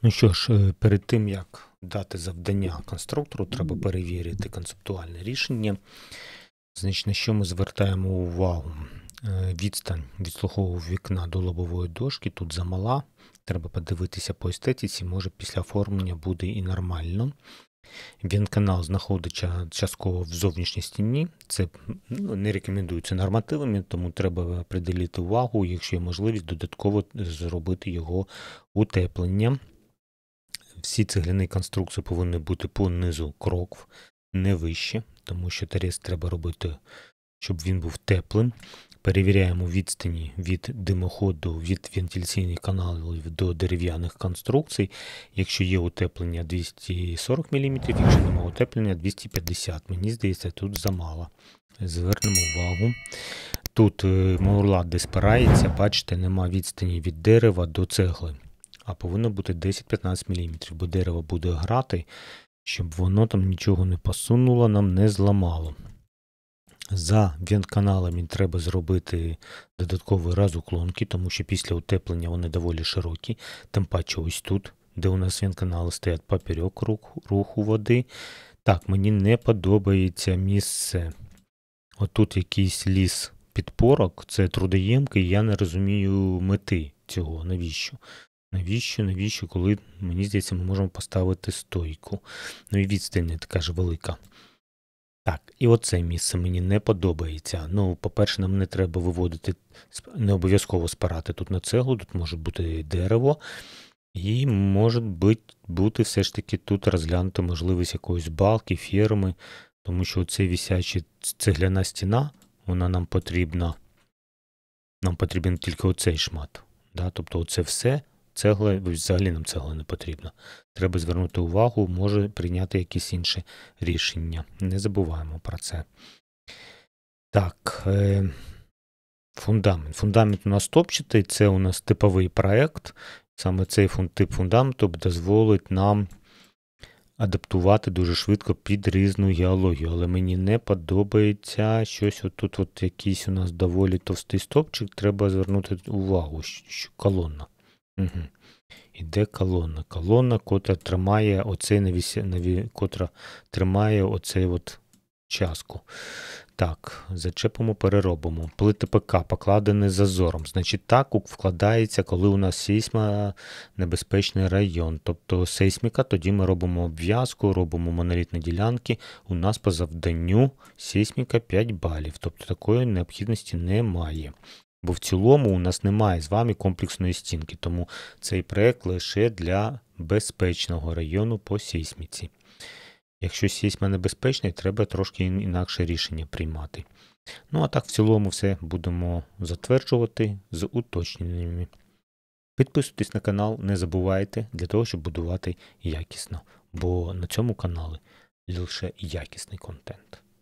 Ну що ж, перед тим, як дати завдання конструктору, треба перевірити концептуальне рішення. Значить, на що ми звертаємо увагу? Відстань від слухового вікна до лобової дошки тут замала. Треба подивитися по естетиці, може після оформлення буде і нормально. Вентканал знаходиться частково в зовнішній стіні. Це не рекомендується нормативами, тому треба приділити увагу, якщо є можливість, додатково зробити його утеплення. Всі цегляні конструкції повинні бути по низу крокв, не вище, тому що торец треба робити, щоб він був теплим. Перевіряємо відстані від димоходу, від вентиляційних каналів до дерев'яних конструкцій. Якщо є утеплення 240 мм, якщо немає утеплення 250 мм. Мені здається, тут замало. Звернемо увагу. Тут маурлат де спирається, бачите, нема відстані від дерева до цегли. А повинно бути 10-15 мм, бо дерево буде грати, щоб воно там нічого не посунуло, нам не зламало. За вентканалами треба зробити додатковий раз уклонки, тому що після утеплення вони доволі широкі. Тим паче ось тут, де у нас вентканали стоять поперек руху води. Так, мені не подобається місце. Отут якийсь ліс підпорок, це трудоємкий, я не розумію мети цього, навіщо? Навіщо, коли, мені здається, ми можемо поставити стойку. Ну і відстань не така ж велика. Так, і оце місце мені не подобається. Ну, по-перше, нам не треба виводити, не обов'язково спирати тут на цеглу, тут може бути дерево. І може бути все ж таки тут розглянути можливість якоїсь балки, ферми, тому що оцей висяча цегляна стіна, вона нам потрібна. Нам потрібен тільки оцей шмат. Да? Тобто оце все. Цегла, взагалі нам цегла не потрібна. Треба звернути увагу, може прийняти якесь інше рішення. Не забуваємо про це. Так, фундамент. Фундамент у нас топчатий, це у нас типовий проєкт. Саме цей тип фундаменту дозволить нам адаптувати дуже швидко під різну геологію. Але мені не подобається щось отут, от якийсь у нас доволі товстий стовпчик, треба звернути увагу, що колонна. Угу. Іде колонна. Колонна, котра тримає оцей от частку. Так, зачепимо, переробимо. Плити ПК покладені зазором. Значить, так вкладається, коли у нас сейсмонебезпечний район. Тобто сейсміка, тоді ми робимо обв'язку, робимо монолітні ділянки. У нас по завданню сейсміка 5 балів. Тобто такої необхідності немає. Бо в цілому у нас немає з вами комплексної стінки, тому цей проєкт лише для безпечного району по сейсміці. Якщо сейсма небезпечний, треба трошки інакше рішення приймати. Ну а так в цілому все будемо затверджувати з уточненнями. Підписуйтесь на канал, не забувайте, для того, щоб будувати якісно, бо на цьому каналі лише якісний контент.